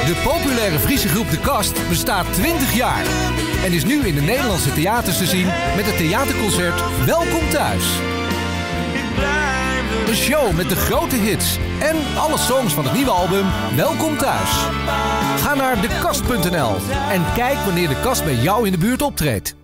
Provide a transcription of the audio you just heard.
De populaire Friese groep De Kast bestaat 20 jaar. En is nu in de Nederlandse theaters te zien met het theaterconcert Welkom Thuis. Een show met de grote hits en alle songs van het nieuwe album Welkom Thuis. Ga naar dekast.nl en kijk wanneer De Kast bij jou in de buurt optreedt.